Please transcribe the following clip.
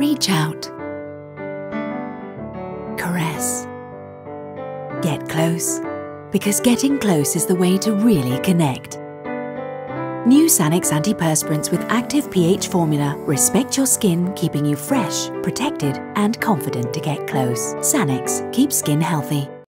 Reach out. Caress. Get close, because getting close is the way to really connect. New Sanex antiperspirants with active pH formula respect your skin, keeping you fresh, protected and confident to get close. Sanex, keep skin healthy.